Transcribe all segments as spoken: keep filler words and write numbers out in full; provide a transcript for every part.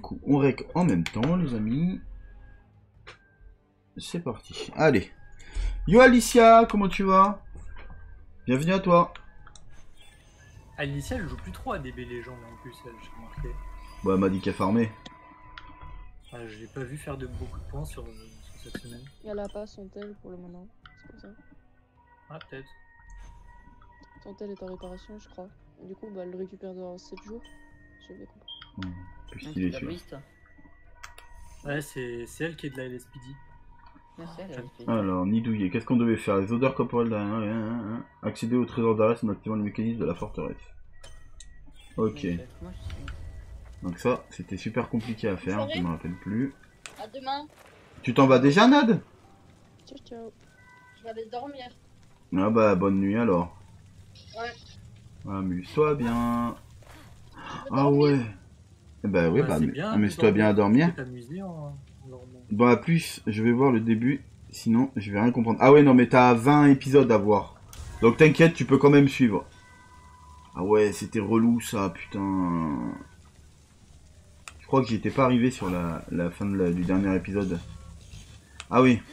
coup, on rec en même temps, les amis. C'est parti. Allez. Yo Alicia, comment tu vas? Bienvenue à toi. Alicia, elle joue plus trop à D B Legends en plus, elle, j'ai remarqué. Bah, elle m'a dit qu'elle farmait. Ah, je l'ai pas vu faire de beaucoup de points sur, sur cette semaine. Elle a pas son tel pour le moment, c'est pour ça. Ah, peut-être. Son tel est en réparation, je crois. Et du coup, bah, elle le récupère dans sept jours. J'avais compris. Mmh, plus Ah, stylé tu l'as celui-là. prise, toi. Ouais, c'est elle qui est de la L S P D. Merci, elle a prise. Alors, nidouiller. Qu'est-ce qu'on devait faire? Les odeurs corporelles derrière. Hein, hein, hein. Accéder au trésor d'Arès en activant le mécanisme de la forteresse. Ok. Moi, je suis... Donc ça, c'était super compliqué à faire, je me rappelle plus. À demain. Tu t'en vas déjà, Nad? Ciao, ciao. Je vais aller dormir. Ah bah, bonne nuit alors. Ouais. Amuse-toi bien. Je vais Ah dormir. ouais. Eh bah oui, Ouais, bah, c'est mais- bien de amuse-toi bien à dormir. dormir. Tu peux t'amuser en dormant. Bon, à plus, je vais voir le début, sinon je vais rien comprendre. Ah ouais, non, mais t'as vingt épisodes à voir. Donc t'inquiète, tu peux quand même suivre. Ah ouais, c'était relou ça, putain. Je crois que j'y étais pas arrivé sur la, la fin de la- du dernier épisode. Ah oui.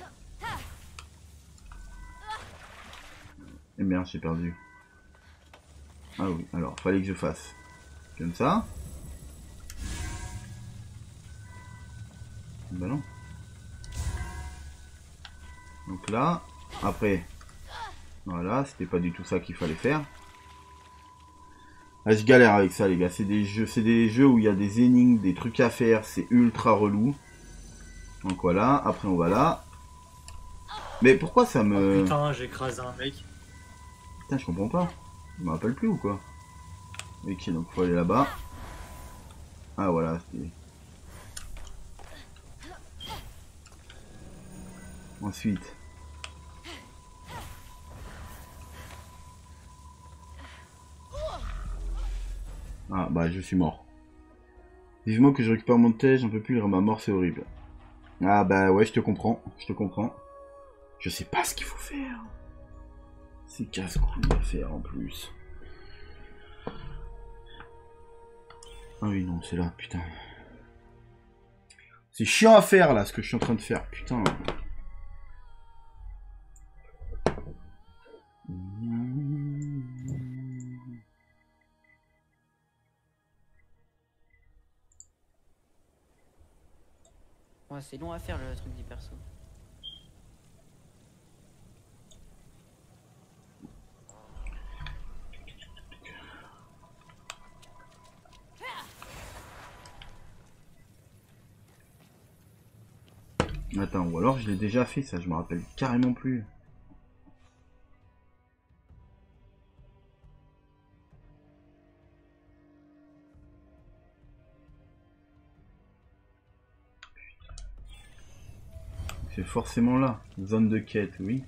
Eh merde, j'ai perdu. Ah oui, alors, fallait que je fasse. Comme ça. Bah non. Donc là, après. Voilà, c'était pas du tout ça qu'il fallait faire. Ah, je galère avec ça, les gars. C'est des jeux, c'est des jeux où il y a des énigmes, des trucs à faire. C'est ultra relou. Donc voilà, après on va là. Mais pourquoi ça me... Putain, j'ai écrasé un mec. Putain, je comprends pas. Je me rappelle plus ou quoi? Ok, donc faut aller là-bas. Ah voilà, c'était... Ensuite... Ah bah je suis mort. Vivement que je récupère mon test, j'en peux plus, ma mort c'est horrible. Ah bah ouais, je te comprends, je te comprends. Je sais pas ce qu'il faut faire. C'est casse-couille à faire en plus. Ah oui non, c'est là, putain. C'est chiant à faire là, ce que je suis en train de faire, putain. Ouais, c'est long à faire le truc des persos. Attends, ou alors je l'ai déjà fait ça, je me rappelle carrément plus. C'est forcément là. Zone de quête, oui.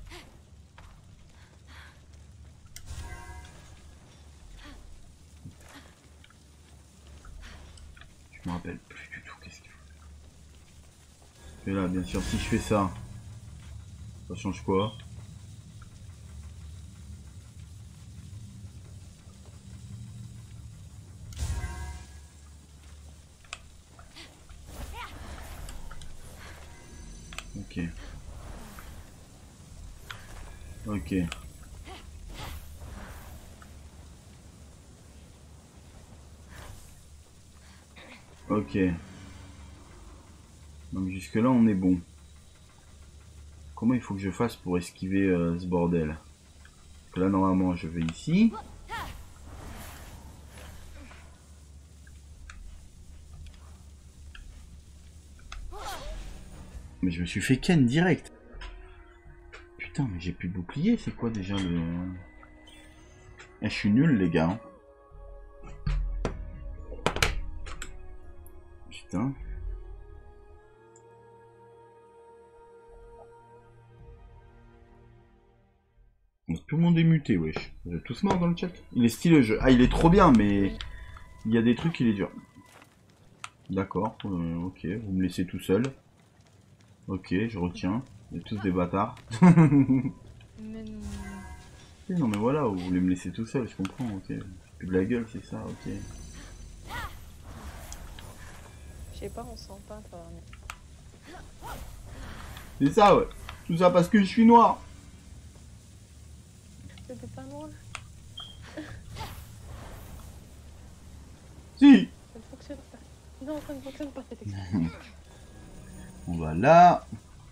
Je me rappelle plus du tout qu'est-ce qu'il faut. Et là, bien sûr, si je fais ça, ça change quoi? Ok. Ok. Ok. Donc jusque là on est bon. Comment il faut que je fasse pour esquiver euh, ce bordel? Parce que là normalement je vais ici. Mais je me suis fait ken direct. Putain mais j'ai plus de bouclier, c'est quoi déjà le... Eh, je suis nul les gars. Putain. Tout le monde est muté, wesh. Vous êtes tous morts dans le chat. Il est stylé le jeu. Ah, il est trop bien, mais il y a des trucs, il est dur. D'accord, euh, ok, vous me laissez tout seul. Ok, je retiens. Vous êtes tous des bâtards. Mais non. Non, mais voilà, vous voulez me laisser tout seul, je comprends, ok. Plus de la gueule, c'est ça, ok. sais pas, on sent pas toi. C'est ça, ouais. Tout ça parce que je suis noir. C'était pas noir. Si. Ça ne fonctionne pas. Non, ça ne fonctionne pas cette expression. On va là.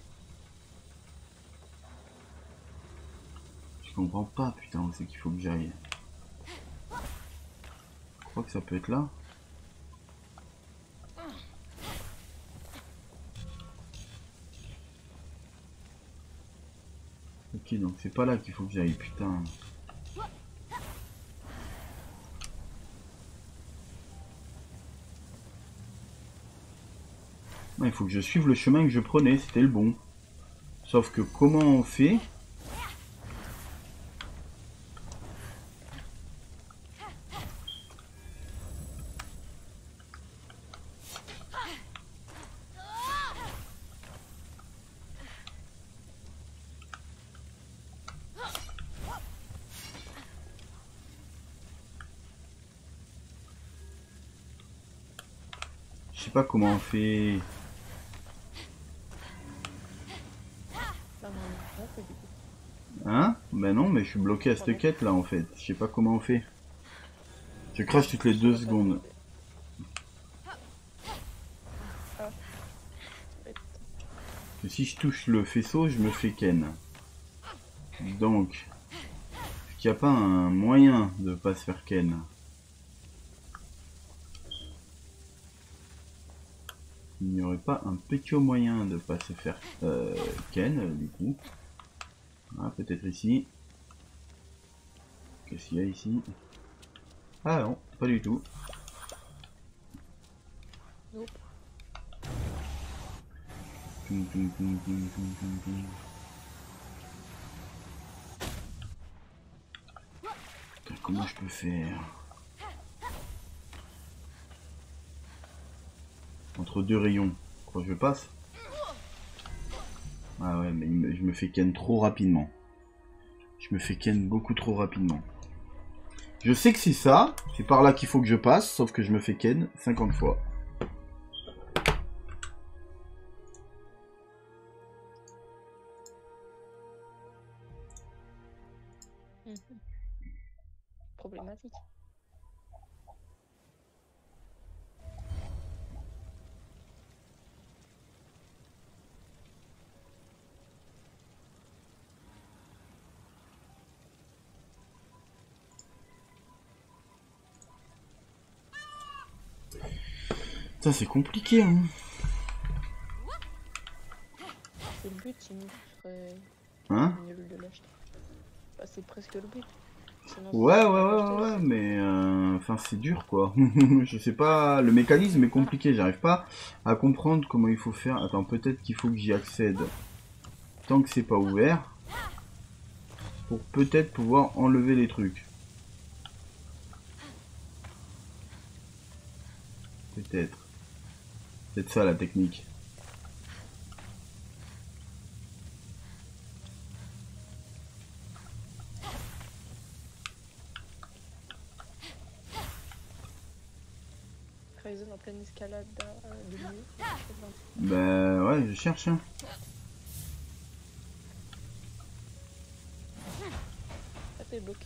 Je comprends pas, putain, où c'est qu'il faut que j'aille. Je crois que ça peut être là. Ok, donc c'est pas là qu'il faut que j'aille, putain. Non, il faut que je suive le chemin que je prenais, c'était le bon. Sauf que comment on fait? Je sais pas comment on fait. Bah, non, non, c'est du coup. Hein? Ben non, mais je suis bloqué à cette quête là en fait. Je sais pas comment on fait. Je crache toutes les deux secondes. Que si je touche le faisceau, je me fais ken. Donc, est-ce qu'il n'y a pas un moyen de pas se faire ken? Il n'y aurait pas un petit moyen de pas se faire euh, ken du coup. Ah, peut-être ici. Qu'est-ce qu'il y a ici? Ah non, pas du tout. Nope. Toum, toum, toum, toum, toum, toum, toum. Putain, comment je peux faire? Entre deux rayons. Quoi, je passe? Ah ouais, mais il me- je me fais ken trop rapidement. Je me fais ken beaucoup trop rapidement. Je sais que c'est ça, c'est par là qu'il faut que je passe, sauf que je me fais ken cinquante fois. Mhm. Problématique. Ça c'est compliqué hein. C'est le but, sinon tu serais Hein? nul de l'acheter. Bah, c'est presque le but. Sinon, Ouais, c'est ouais, ouais, l'acheter, ouais, ouais, c'est- mais euh, enfin c'est dur quoi. Je sais pas, le mécanisme est compliqué, j'arrive pas à comprendre comment il faut faire. Attends, peut-être qu'il faut que j'y accède tant que c'est pas ouvert pour peut-être pouvoir enlever les trucs. Peut-être. C'est ça la technique. Ryzen en pleine escalade euh, de mieux. Bah ouais, je cherche. Hein. Ah, t'es bloqué.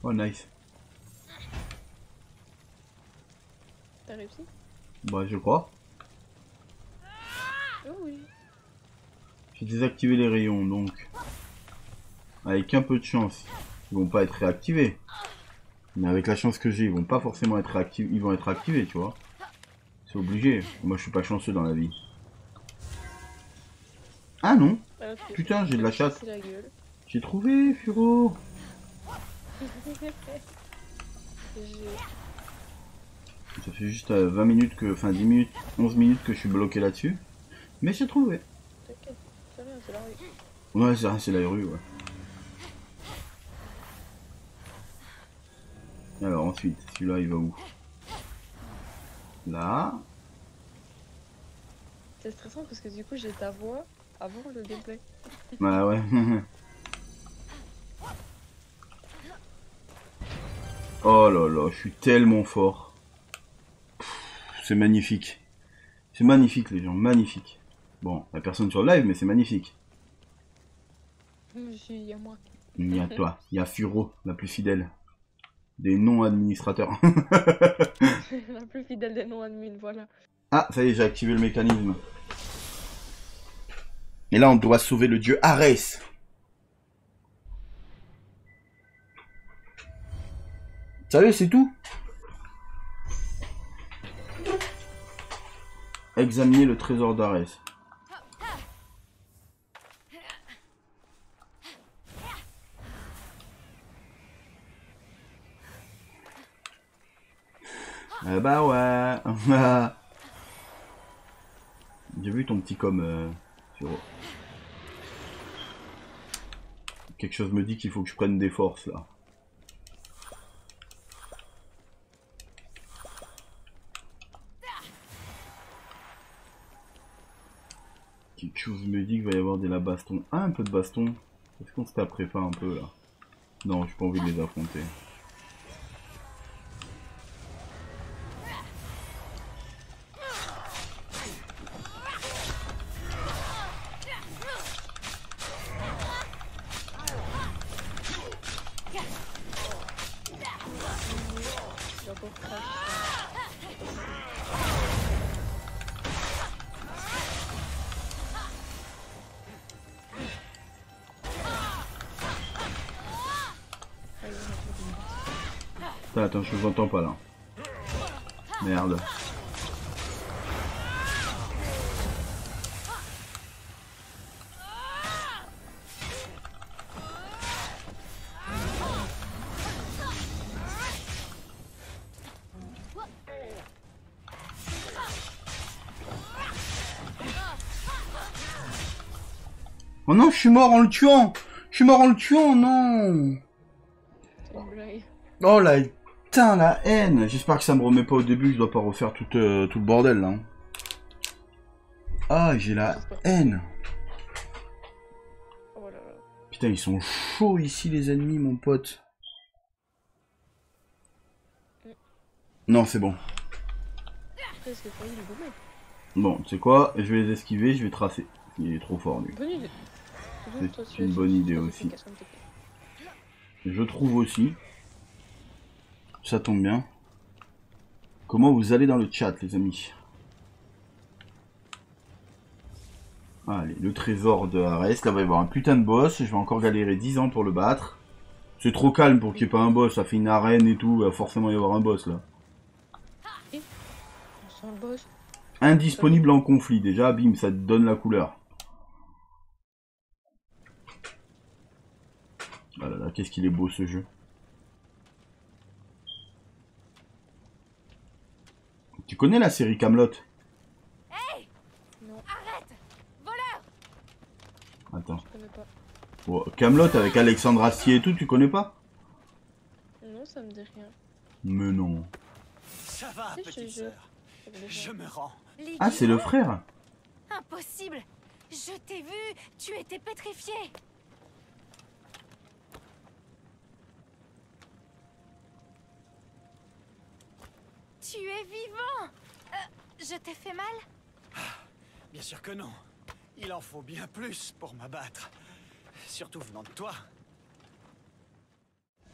Oh nice. T'as réussi? Bah je crois. Oh oui. J'ai désactivé les rayons donc. Avec un peu de chance, ils vont pas être réactivés. Mais avec la chance que j'ai, ils vont pas forcément être réactivés. Ils vont être activés, tu vois. C'est obligé. Moi je suis pas chanceux dans la vie. Ah non. Ah, ok. Putain, j'ai de la chatte. C'est la gueule. J'ai trouvé, Furo. J'ai... Ça fait juste euh, vingt minutes que... Enfin dix minutes, onze minutes que je suis bloqué là-dessus. Mais j'ai trouvé. T'inquiète, c'est rien, c'est la rue. Ouais, c'est rien, c'est la rue, ouais. Alors ensuite, celui-là, il va où? Là. C'est stressant parce que du coup j'ai ta voix avant le gameplay. Bah ouais. Oh là là, je suis tellement fort. C'est magnifique. C'est magnifique les gens, magnifique. Bon, la personne sur le live, mais c'est magnifique. Je suis, il y a moi. Il y a toi, il y a Furo, la plus fidèle. Des non-administrateurs. La plus fidèle des non-admin, voilà. Ah, ça y est, j'ai activé le mécanisme. Et là, on doit sauver le dieu Arès. Sérieux, c'est tout? Examiner le trésor d'Arès. Eh bah ouais. J'ai vu ton petit com euh, sur... Quelque chose me dit qu'il faut que je prenne des forces là. Quelque chose me dit qu'il va y avoir de la baston. Ah, un peu de baston. Est-ce qu'on se taperait pas un peu là? Non, j'ai pas envie de les affronter. J'ai encore crash. Attends, attends, je vous entends pas là. Merde. Oh non, je suis mort en le tuant. Je suis mort en le tuant, non. C'est une blague. Oh la putain, la haine. J'espère que ça me remet pas au début, je dois pas refaire tout, euh, tout le bordel là. Ah, j'ai la haine. Oh là là. Putain, ils sont chauds ici les ennemis, mon pote. Non, c'est bon. Après, c'est pas il est gourmet. Bon, tu sais quoi, je vais les esquiver, je vais tracer. Il est trop fort lui. Bonne idée. C'est Toi, tu une as- bonne tu- idée tu as aussi. fait casse comme t'es fait. Je trouve aussi. Ça tombe bien. Comment vous allez dans le chat, les amis? Allez, le trésor de Arès. Là, il va y avoir un putain de boss. Je vais encore galérer dix ans pour le battre. C'est trop calme pour qu'il n'y ait pas un boss. Ça fait une arène et tout. Il va forcément y avoir un boss là. On sent le boss. Indisponible en conflit. Déjà, bim, ça te donne la couleur. Ah là là, qu'est-ce qu'il est beau ce jeu. Tu connais la série Camelot? Non, Attends. je connais pas. Oh, Camelot avec Alexandre Astier et tout, tu connais pas? Non, ça me dit rien. Mais non. Ça va, Si, je petite te jure. sœur. Ça me dit Je rien. me rends. Ah, c'est le frère? Impossible! Je t'ai vu! Tu étais pétrifié! Tu es vivant! Euh, je t'ai fait mal? Bien sûr que non. Il en faut bien plus pour m'abattre. Surtout venant de toi.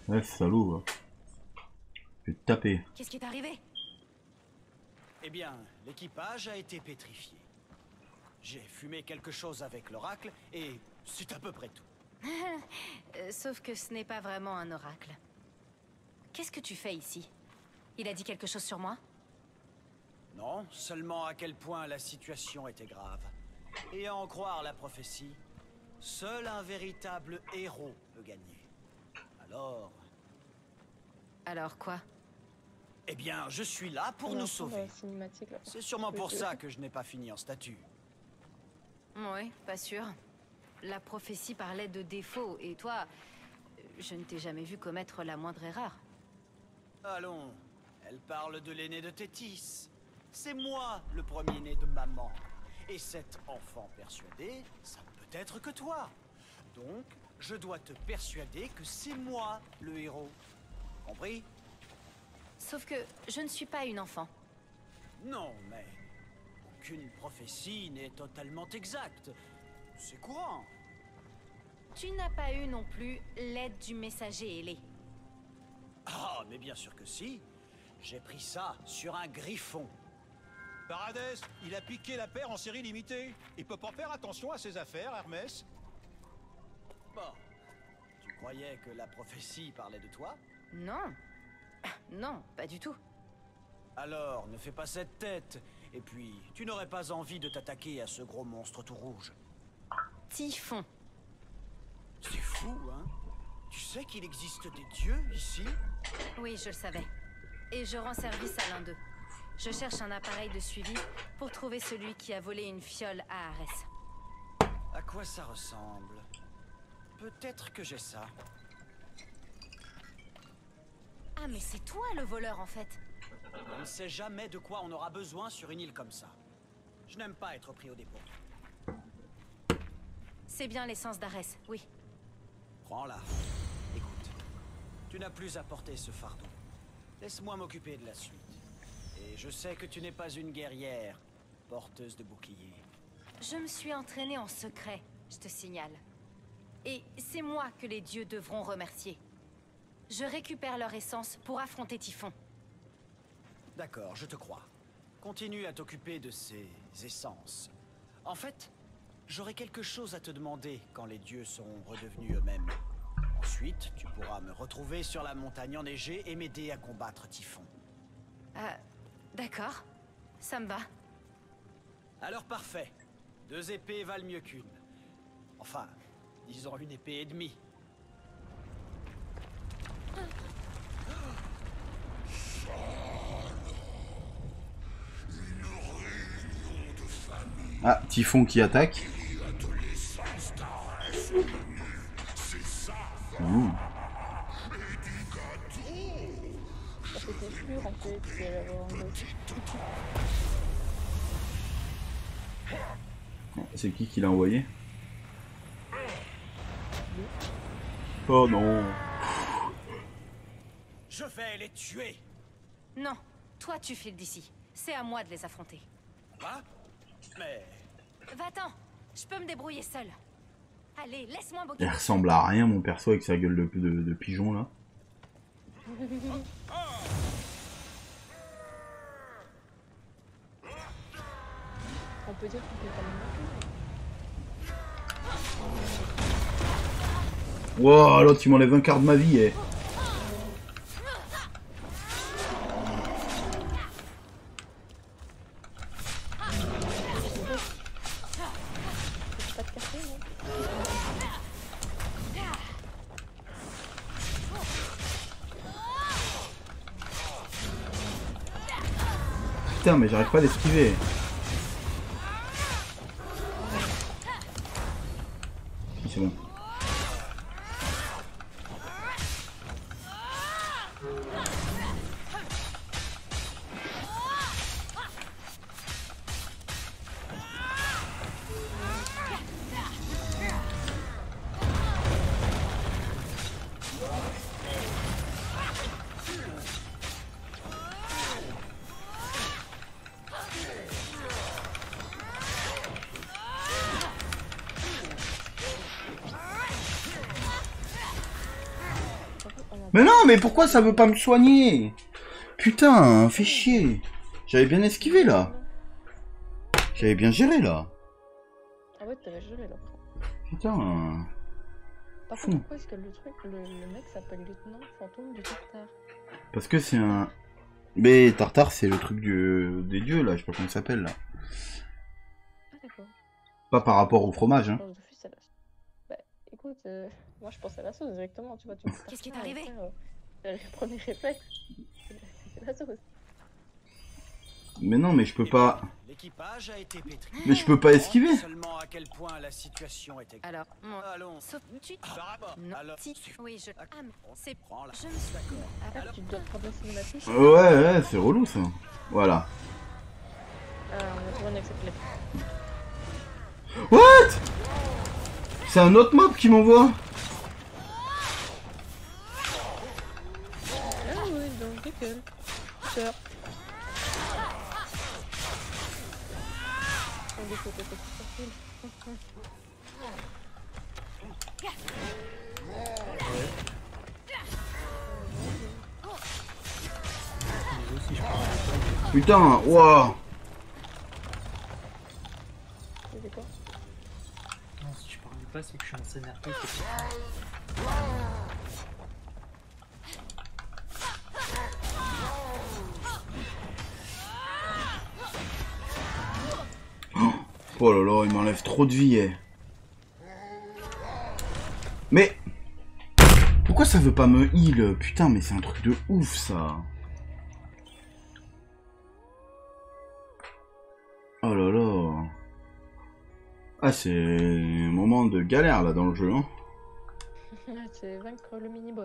Ouais, salaud. Va. Je vais te taper. Qu'est-ce qui est arrivé? Eh bien, l'équipage a été pétrifié. J'ai fumé quelque chose avec l'oracle et c'est à peu près tout. Euh, Sauf que ce n'est pas vraiment un oracle. Qu'est-ce que tu fais ici? Il a dit quelque chose sur moi? Non, seulement à quel point la situation était grave. Et à en croire la prophétie, seul un véritable héros peut gagner. Alors... Alors quoi? Eh bien, je suis là pour On est nous en train de sauver. la cinématique, là. C'est sûrement pour Oui, ça oui. que je n'ai pas fini en statue. Oui, pas sûr. La prophétie parlait de défauts, et toi, je ne t'ai jamais vu commettre la moindre erreur. Allons, elle parle de l'aîné de Tétis. C'est moi le premier-né de maman. Et cet enfant persuadé, ça ne peut être que toi. Donc, je dois te persuader que c'est moi le héros. Compris? Sauf que je ne suis pas une enfant. Non, mais aucune prophétie n'est totalement exacte. C'est courant. Tu n'as pas eu non plus l'aide du messager ailé. Ah, mais bien sûr que si. J'ai pris ça sur un griffon. Paradès, il a piqué la paire en série limitée. Il peut pas faire attention à ses affaires, Hermès. Bon, tu croyais que la prophétie parlait de toi? Non. Non, pas du tout. Alors, ne fais pas cette tête. Et puis, tu n'aurais pas envie de t'attaquer à ce gros monstre tout rouge. Typhon. C'est fou, hein? Tu sais qu'il existe des dieux ici? Oui, je le savais. Et je rends service à l'un d'eux. Je cherche un appareil de suivi pour trouver celui qui a volé une fiole à Arès. À quoi ça ressemble? Peut-être que j'ai ça. Ah, mais c'est toi le voleur en fait. On ne sait jamais de quoi on aura besoin sur une île comme ça. Je n'aime pas être pris au dépôt. C'est bien l'essence d'Arès, oui. Prends-la. Écoute, tu n'as plus à porter ce fardeau. Laisse-moi m'occuper de la suite. Et je sais que tu n'es pas une guerrière, porteuse de bouclier. Je me suis entraînée en secret, je te signale. Et c'est moi que les dieux devront remercier. Je récupère leur essence pour affronter Typhon. D'accord, je te crois. Continue à t'occuper de ces essences. En fait, j'aurai quelque chose à te demander quand les dieux seront redevenus eux-mêmes. Ensuite, tu pourras me retrouver sur la montagne enneigée et m'aider à combattre Typhon. Ah, d'accord. Ça me va. Alors parfait. Deux épées valent mieux qu'une. Enfin, disons une épée et demie. Ah, Typhon qui attaque. Mmh. Ça fait des fleurs en fait, c'est avoir un autre. C'est qui qui l'a envoyé? Oh non. Je vais les tuer. Non, toi tu files d'ici. C'est à moi de les affronter. Quoi? Mais... Va-t'en, je peux me débrouiller seul. Allez, laisse-moi Il m'occuper. ressemble à rien mon perso avec sa gueule de, de, de pigeon là. On peut dire qu'on peut pas le Wow, l'autre il m'enlève un quart de ma vie. Eh. pas de café, non? Putain, mais j'arrive pas à l'esquiver. Si, c'est bon. Mais non, mais pourquoi ça veut pas me soigner? Putain, fais chier. J'avais bien esquivé là. J'avais bien géré là. Ah ouais, t'avais géré là. Putain. Par Fou. contre, pourquoi est-ce que le truc, le, le mec s'appelle lieutenant fantôme du Tartare? Parce que c'est un... Mais Tartare, c'est le truc du... des dieux là, je sais pas comment ça s'appelle là. Ah d'accord. Pas par rapport au fromage, hein. Je pense d'office à la... Bah écoute, euh, moi je pense à la sauce directement, tu vois. Tu me dis Qu'est-ce qui est Tartare, arrivé? et frère, euh, Le premier réflexe, c'est la sauce. Mais non, mais je peux Eh pas... bien, l'équipage a été pétri. Mais je peux pas esquiver. Seulement à quel point la situation était grave. Alors, moi. Allons. Sauf tu. Barabas. Non. Alors, Si. Oui, je. Ah, mais c'est. prends la... Je me suis. Ah, Alors, tu dois prendre la cinématique. Ouais, ouais, c'est relou ça. Voilà. Ah, on a trouvé un accès clé. What? C'est un autre mob qui m'envoie. Ah oui, donc nickel. Sœur. On découte, c'est facile. Mais aussi, je parle Putain, waouh. C'est quoi? pas. Non, si je parlais pas, c'est que je suis en scène R P, c'est pas. Oh là là, il m'enlève trop de vie. Eh. Mais... Pourquoi ça veut pas me heal? Putain, mais c'est un truc de ouf ça. Oh là là. Ah, c'est un moment de galère là dans le jeu. Hein. C'est vaincre le mini-boss.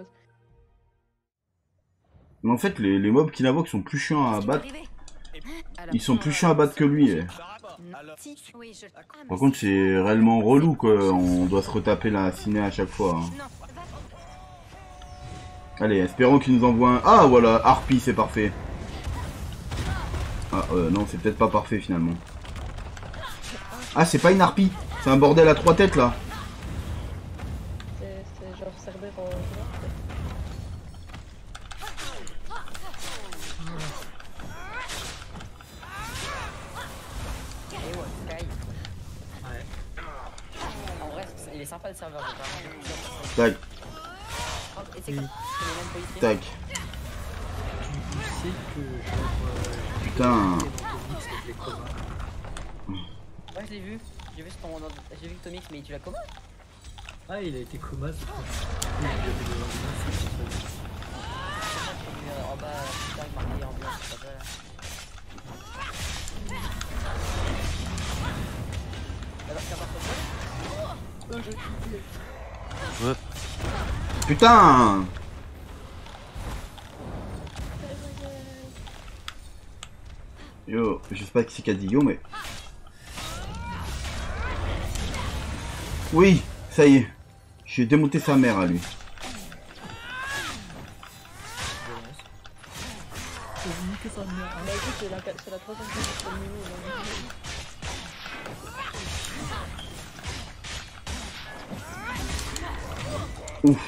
Mais en fait, les, les mobs qu'il invoque sont plus chiants à Qu'est-ce qui est battre. arrivé? Alors, Ils sont plus chiants à battre que lui. Eh. Barabas. Alors, Si. Oui, je. Ah, mais Par contre, c'est réellement relou quoi. On doit se retaper la ciné à chaque fois. Hein. Non, va. Allez, espérons qu'il nous envoie un... Ah voilà, Harpie, c'est parfait. Ah euh, non, c'est peut-être pas parfait finalement. Ah, c'est pas une harpie. C'est un bordel à trois têtes là. C'est c'est genre Cerbère en noir. Et ouais, Sky. Ouais. En vrai, c'est- il est sympa le serveur. Vraiment. Tac, Et c'est quoi? C'est les mêmes policiers. tac. Tu sais que genre. Euh, Putain. Tomix avec les comas. Ouais, je l'ai vu. J'ai vu, ton... j'ai vu Tomix, mais tu l'as comment? Ah, il a été coma, c'est quoi. Il y avait le- En bas, putain, marqué en blanc, c'est pas ça. Alors, ça marche pas? Putain. Yo, je sais pas qui c'est qui a dit yo, mais... Oui, ça y est. J'ai démonté sa mère à lui. Bah écoute, c'est la, c'est la troisième fois que je fais le mini. donc. Ouf.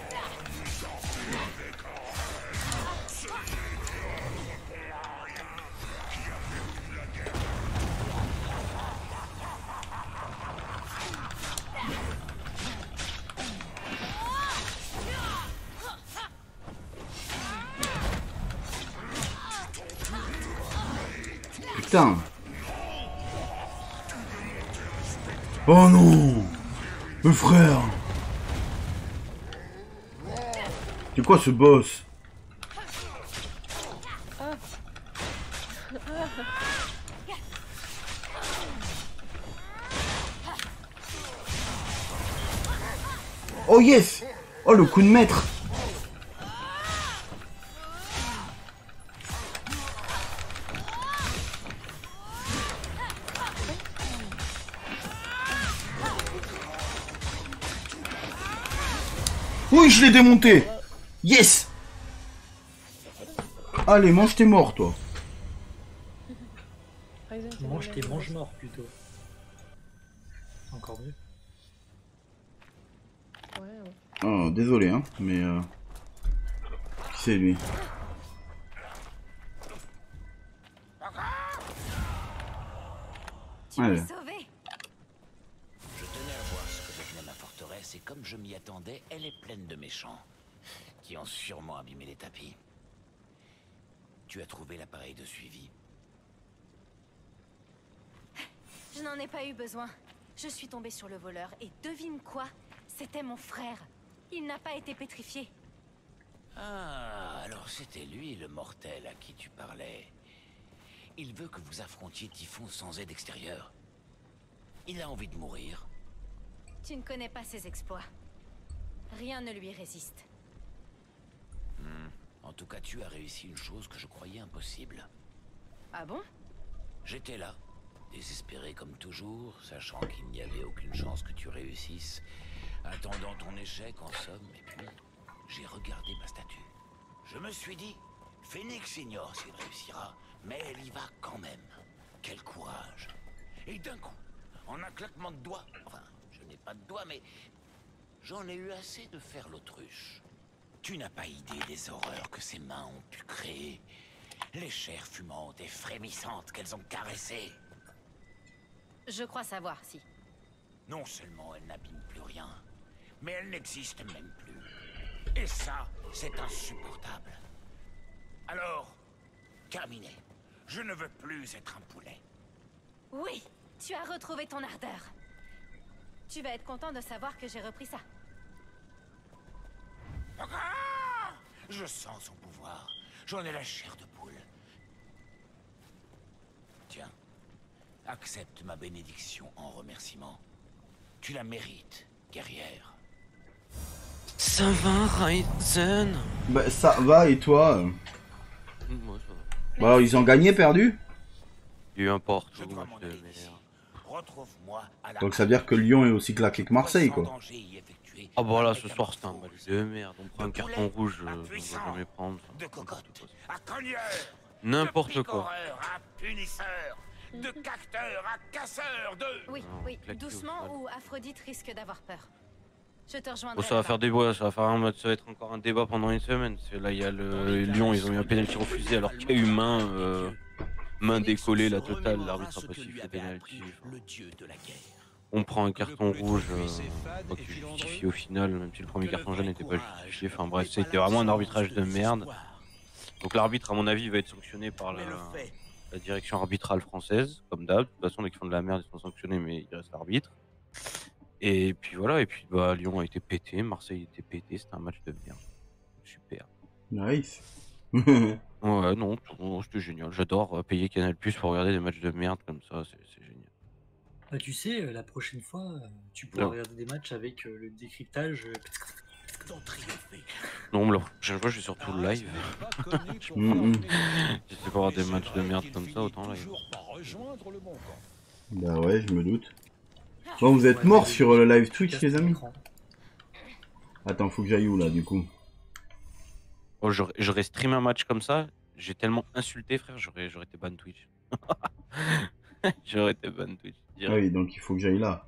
Putain. Oh non. Le frère. C'est quoi ce boss? Oh yes. Oh le coup de maître. Oui, je l'ai démonté. Yes. Allez, mange tes morts, toi. Ryzen, c'est Mange le tes même. mange-morts plutôt. Encore mieux. Ouais, ouais. Oh, désolé, hein, mais... Euh... c'est lui. Tu Ouais. m'as sauvé. Je tenais à voir ce que devenait ma forteresse et comme je m'y attendais, elle est pleine de méchants qui ont sûrement abîmé les tapis. Tu as trouvé l'appareil de suivi? Je n'en ai pas eu besoin. Je suis tombée sur le voleur et devine quoi? C'était mon frère. Il n'a pas été pétrifié. Ah, alors c'était lui le mortel à qui tu parlais. Il veut que vous affrontiez Typhon sans aide extérieure. Il a envie de mourir. Tu ne connais pas ses exploits. Rien ne lui résiste. Hmm. En tout cas, tu as réussi une chose que je croyais impossible. Ah bon? J'étais là, désespéré comme toujours, sachant qu'il n'y avait aucune chance que tu réussisses, attendant ton échec en somme, et puis j'ai regardé ma statue. Je me suis dit, Phénix ignore s'il réussira, mais elle y va quand même. Quel courage! Et d'un coup, en un claquement de doigts, enfin, je n'ai pas de doigts, mais j'en ai eu assez de faire l'autruche. Tu n'as pas idée des horreurs que ses mains ont pu créer, les chairs fumantes et frémissantes qu'elles ont caressées. Je crois savoir, si. Non seulement elle n'abîme plus rien, mais elle n'existe même plus. Et ça, c'est insupportable. Alors, terminé. Je ne veux plus être un poulet. Oui, tu as retrouvé ton ardeur. Tu vas être content de savoir que j'ai repris ça. Ah! Je sens son pouvoir. J'en ai la chair de poule. Tiens, accepte ma bénédiction en remerciement. Tu la mérites, guerrière. Ça va, Ryzen? Bah ça va et toi? Moi, ça va. Bah ils ont gagné, perdu? Il y a eu un porte. Je dois m'en aller d'ici. Retrouve-moi à la... Donc ça veut dire que Lyon est aussi claqué que Marseille, quoi. Ah bah là, ce soir c'était un match de merde. On prend un carton rouge, euh, on va jamais prendre. De cocotte, à cogneur, N'importe de quoi. picoreur à punisseur, de cacteur à casseur, de... Oui, Non, oui, claqué au doucement sol. ou Aphrodite risque d'avoir peur. Je te rejoindrai. Bon, ça va là-bas. faire des bois, ça va faire un match, ça va être encore un débat pendant une semaine. Parce que là, il y a le Lyon, ils ont eu un pénalty refusé alors qu'il y a eu main, euh, main décollée, la totale. L'arbitre a pas sifflé pénalty. Le dieu de la guerre. On prend un carton rouge, euh, pas qui est justifié au final, même si le premier carton jaune n'était pas justifié. Enfin bref, c'était vraiment un arbitrage de merde. Donc l'arbitre, à mon avis, va être sanctionné par la, la direction arbitrale française, comme d'hab. De toute façon, dès qu'ils font de la merde, ils sont sanctionnés, mais il reste arbitre. Et puis voilà, et puis bah, Lyon a été pété, Marseille a été pété, c'était un match de merde. Super. Nice. Ouais, non, tout- c'était génial. J'adore euh, payer Canal Plus pour regarder des matchs de merde comme ça, c'est c'est génial. Bah, tu sais, euh, la prochaine fois, euh, tu pourras Non. regarder des matchs avec euh, le décryptage. euh, D'en triompher. Non, mais la prochaine fois, je suis surtout live. Mm, mm. Si c'est pour avoir des matchs de merde comme ça, autant live. Bah ouais, je me doute. Bon, vous êtes morts sur le live Twitch, les amis? Attends, faut que j'aille où là, du coup? Oh, j'aurais j'aurais streamé un match comme ça, j'ai tellement insulté, frère, j'aurais j'aurais été ban Twitch. J'aurais été ban Twitch. Ah direct. oui, donc il faut que j'aille là.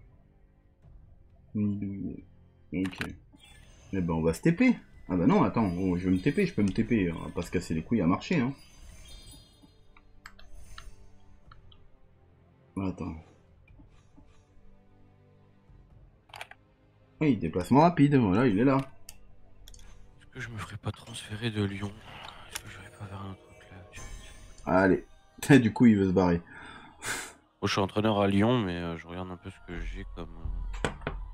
Ok. Eh ben, on va se T P. Ah bah non, attends, oh, je vais me T P, je peux me T P. On va pas se casser les couilles à marcher, hein. Attends. Oui, déplacement rapide, voilà, il est là. Est-ce que je me ferais pas transférer de Lyon? Est-ce que j'irais pas vers un autre club? Allez. Du coup, il veut se barrer. Moi, je suis entraîneur à Lyon, mais euh, je regarde un peu ce que j'ai comme, euh,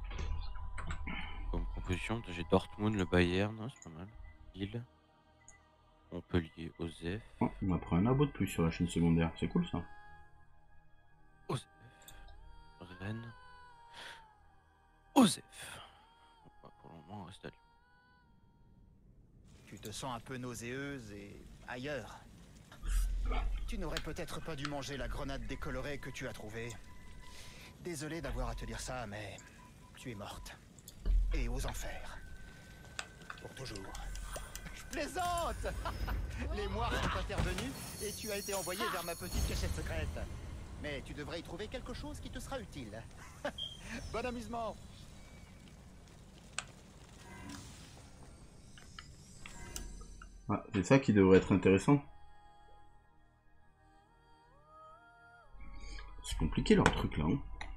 comme proposition. J'ai Dortmund, le Bayern, hein, c'est pas mal. Lille, Montpellier, Osef. Oh, on m'a pris un abo de plus sur la chaîne secondaire, c'est cool ça. Osef, Rennes, Osef. Bon, bah, pour le moment, on reste à Lyon. Tu te sens un peu nauséeuse et ailleurs. Tu n'aurais peut-être pas dû manger la grenade décolorée que tu as trouvée. Désolé d'avoir à te dire ça, mais tu es morte. Et aux enfers. Pour toujours. Je plaisante. Les moires sont intervenus et tu as été envoyé vers ma petite cachette secrète. Mais tu devrais y trouver quelque chose qui te sera utile. Bon amusement. Ah, c'est ça qui devrait être intéressant. C'est compliqué leur truc là. Hein.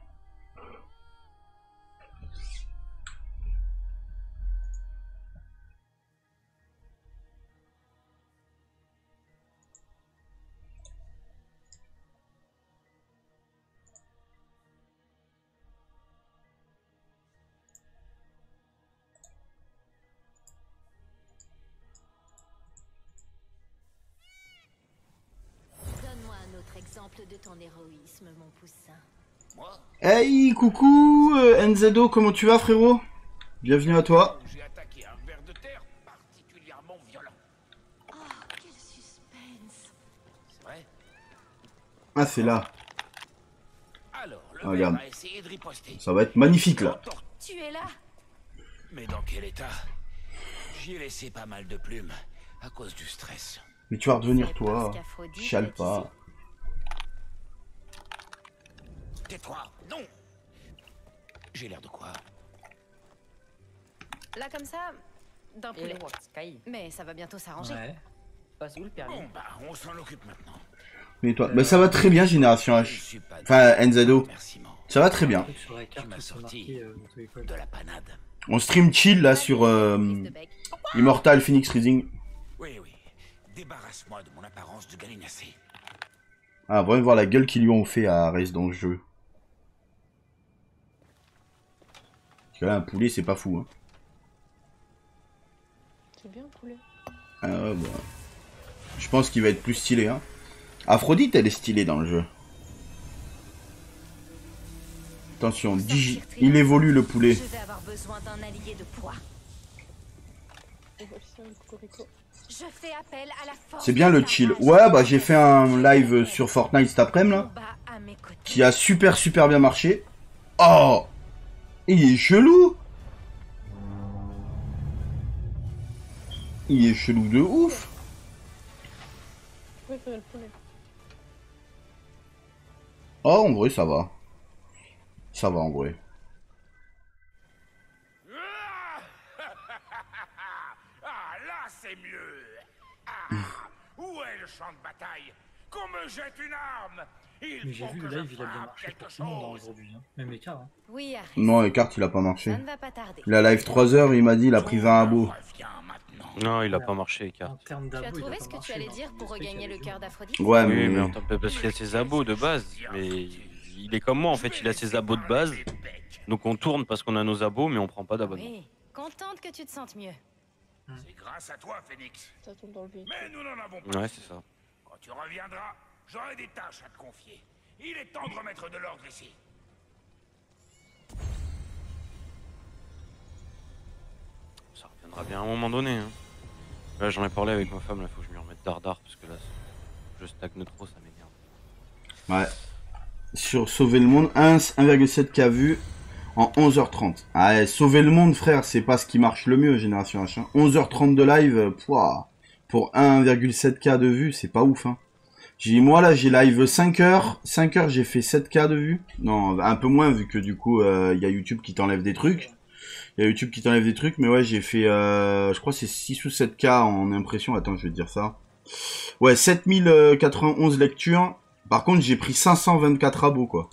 Exemple de ton héroïsme, mon poussin. Moi, Hey, coucou, euh, N Z O, comment tu vas, frérot? Bienvenue à toi. j'ai attaqué un ver de terre particulièrement violent. Oh, quel suspense. C'est vrai? Ah, c'est là. Alors, le Ah, ver regarde. a essayé de riposter. Ça va être magnifique, là. Tu es là? Mais dans quel état? J'y ai laissé pas mal de plumes à cause du stress. Mais tu vas redevenir, C'est toi. parce qu'Aphrodite Chiale est pas. Tais-toi, non! J'ai l'air de quoi? Là comme ça, d'un Et poulet. le Rock Sky. Mais ça va bientôt s'arranger. Ouais. Passe où le permis? Bon, bah, on s'en occupe maintenant. Mais toi, bah ça va très bien, Génération Je H. suis pas Enfin, N Z O. remerciement Ça va très Un bien. truc sur la carte Tu m'as où c'est sorti marqué euh, auto-école. de la panade. On stream chill, là, sur euh, Prise de bec. Immortal Phoenix Rising. Oui, oui. Débarrasse-moi de mon apparence de gallinacé. Ah, vraiment voir la gueule qu'ils lui ont fait à Reste dans le jeu. Parce que là, un poulet, c'est pas fou, hein. C'est bien, poulet. Ah ouais, bah. Je pense qu'il va être plus stylé, hein. Aphrodite, elle est stylée dans le jeu. Attention, digi... il évolue le poulet. Je vais avoir besoin d'un allié de poids. On voit le cocorico. Je fais appel à la force. C'est bien le chill. Ouais, bah j'ai fait un live sur Fortnite cet après-midi, là. Combat à mes côtés. Qui a super super bien marché. Oh! Il est chelou! Il est chelou de ouf! Je préfère le poulet. Oh, en vrai, ça va. Ça va, en vrai. Ah, là, c'est mieux. Ah, où est le champ de bataille? Qu'on me jette une arme. Il Mais j'ai faut vu que le je live, il a bien frappe marché quelque pour tout le monde hein, chose. aujourd'hui. Hein. Même les cartes. Hein. Oui, Ares. Non, Eckhart, il a pas marché. Ça ne va pas tarder. Il a live trois heures, il m'a dit, il a pris vingt abos. Reviens maintenant. Non, il a pas marché, Eckhart. En termes Tu as d'abos, il a trouvé pas ce que tu marché, allais hein. dire pour Je sais qu'il y regagner avait le du cœur monde. d'Aphrodite? Ouais, Oui, mais... mais en tant que- parce qu'il a ses abos de base. Mais il est comme moi, en fait, il a ses abos de base. Donc on tourne parce qu'on a nos abos, mais on prend pas d'abonnement. Oui, contente que tu te sentes mieux. C'est grâce à toi, Phoenix. Ça tombe dans le véhicule. Mais nous n'en avons pas. Ouais, c'est ça. Quand tu reviendras, j'aurai des tâches à te confier. Il est temps de remettre de l'ordre ici. Ça reviendra bien à un moment donné. Hein. Là, j'en ai parlé avec ma femme, là, faut que je m'y remette dardard parce que là, je stagne trop, ça m'énerve. Ouais. Sur Sauver le Monde, un virgule sept K vues en onze heures trente. Ah, ouais, Sauver le Monde, frère, c'est pas ce qui marche le mieux, Génération H. Hein. onze heures trente de live, pouah, pour un virgule sept K de vues, c'est pas ouf, hein. J'ai, moi, là, j'ai live cinq heures. cinq heures, j'ai fait sept K de vues. Non, un peu moins, vu que du coup, il euh, y a YouTube qui t'enlève des trucs. Il y a YouTube qui t'enlève des trucs, mais ouais, j'ai fait, euh, je crois que c'est six ou sept K en impression. Attends, je vais te dire ça. Ouais, sept mille quatre-vingt-onze lectures. Par contre, j'ai pris cinq cent vingt-quatre abos, quoi.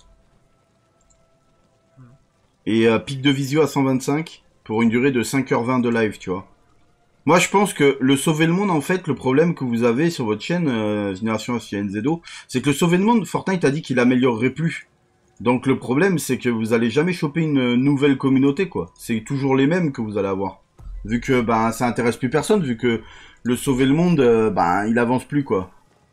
Et euh, pic de visio à cent vingt-cinq pour une durée de cinq heures vingt de live, tu vois. Moi, je pense que le Sauver le Monde, en fait, le problème que vous avez sur votre chaîne, euh, Génération H N Z O, c'est que le Sauver le Monde, Fortnite a dit qu'il améliorerait plus. Donc le problème, c'est que vous allez jamais choper une nouvelle communauté, quoi. C'est toujours les mêmes que vous allez avoir. Vu que, ben, ça intéresse plus personne, vu que le Sauver le Monde, euh, ben, il avance plus, quoi.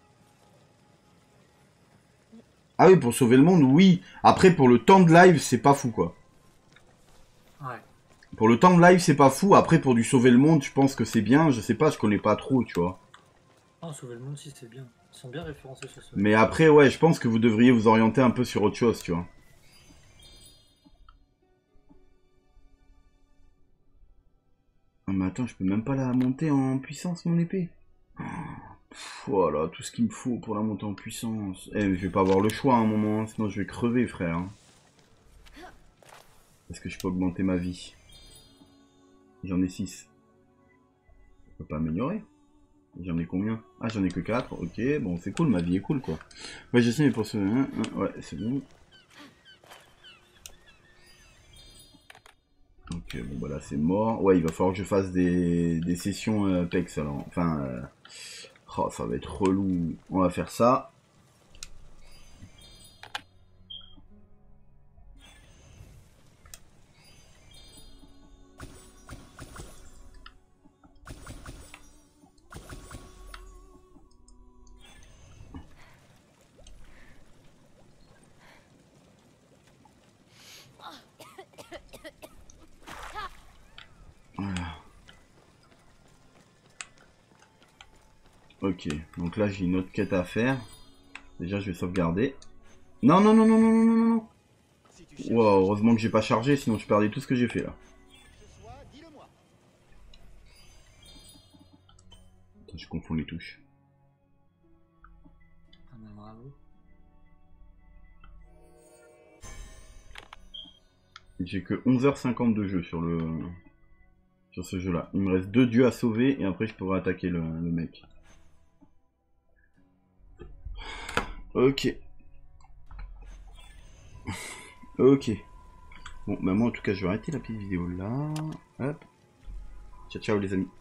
Ah oui, pour Sauver le Monde, oui. Après, pour le temps de live, c'est pas fou, quoi. Ouais. Pour le temps de live, c'est pas fou. Après, pour du Sauver le Monde, je pense que c'est bien. Je sais pas, je connais pas trop, tu vois. Ah, Sauver le Monde, si, c'est bien. Ils sont bien référencés sur ce. Mais après, ouais, je pense que vous devriez vous orienter un peu sur autre chose, tu vois. Ah, mais attends, je peux même pas la monter en puissance, mon épée. Pff, voilà, tout ce qu'il me faut pour la monter en puissance. Eh, mais je vais pas avoir le choix à un moment, hein, sinon je vais crever, frère. Hein. Est-ce que je peux augmenter ma vie? J'en ai six. Je peux pas améliorer. J'en ai combien? Ah, j'en ai que quatre. Ok, bon, c'est cool, ma vie est cool, quoi. Ouais, je sais, mais pour ce... Hein, hein, ouais, c'est bon. Ok, bon, bah là, c'est mort. Ouais, il va falloir que je fasse des, des sessions euh, Apex, alors. Enfin, euh... oh, ça va être relou. On va faire ça. Voilà. Ok, donc là j'ai une autre quête à faire. Déjà je vais sauvegarder. Non, non, non, non, non, non, non, non. Wow, heureusement que j'ai pas chargé, sinon je perdais tout ce que j'ai fait là. Attends, je confonds les touches. Ah bah bravo. J'ai que onze heures cinquante de jeu sur le sur ce jeu là. Il me reste deux dieux à sauver et après je pourrai attaquer le, le mec. Ok. Ok. Bon, bah moi en tout cas je vais arrêter la petite vidéo là. Hop. Ciao ciao les amis.